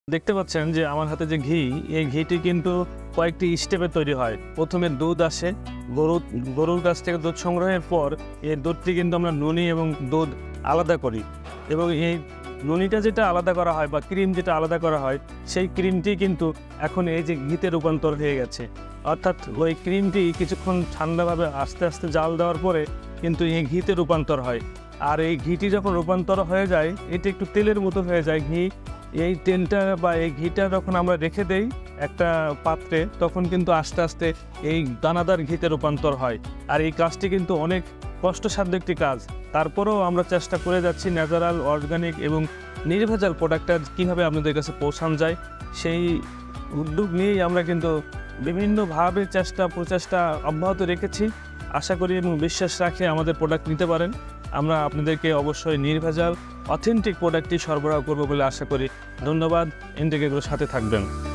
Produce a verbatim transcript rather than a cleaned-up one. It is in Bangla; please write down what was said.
দেখতে পাচ্ছেন যে আমার হাতে যে ঘি, এই ঘিটি কিন্তু কয়েকটি স্টেপে তৈরি হয়। প্রথমে দুধ আসে, গরু গরুর কাছ থেকে দুধ সংগ্রহের পর এই দুধটি কিন্তু আমরা নুনি এবং দুধ আলাদা করি এবং এই নুনিটা যেটা আলাদা করা হয় বা ক্রিম যেটা আলাদা করা হয়, সেই ক্রিমটি কিন্তু এখন এই যে ঘিতে রূপান্তর হয়ে গেছে। অর্থাৎ ওই ক্রিমটি কিছুক্ষণ ঠান্ডাভাবে আস্তে আস্তে জাল দেওয়ার পরে কিন্তু এই ঘিতে রূপান্তর হয়। আর এই ঘিটি যখন রূপান্তর হয়ে যায়, এটি একটু তেলের মতো হয়ে যায় ঘি। এই তেলটা বা এই ঘিটা যখন আমরা রেখে দেই একটা পাত্রে, তখন কিন্তু আস্তে আস্তে এই দানাদার ঘিতে রূপান্তর হয়। আর এই কাজটি কিন্তু অনেক কষ্টসাধ্য একটি কাজ। তারপরেও আমরা চেষ্টা করে যাচ্ছি ন্যাচারাল, অর্গানিক এবং নির্ভেজাল প্রোডাক্টটা কীভাবে আপনাদের কাছে পৌঁছানো যায়, সেই উদ্যোগ নিয়েই আমরা কিন্তু বিভিন্নভাবে চেষ্টা প্রচেষ্টা অব্যাহত রেখেছি। আশা করি এবং বিশ্বাস রাখে আমাদের প্রোডাক্ট নিতে পারেন। আমরা আপনাদেরকে অবশ্যই নির্ভেজাল অথেন্টিক প্রোডাক্টটি সরবরাহ করব বলে আশা করি। ধন্যবাদ। ইন্ডিগোর সাথে থাকবেন।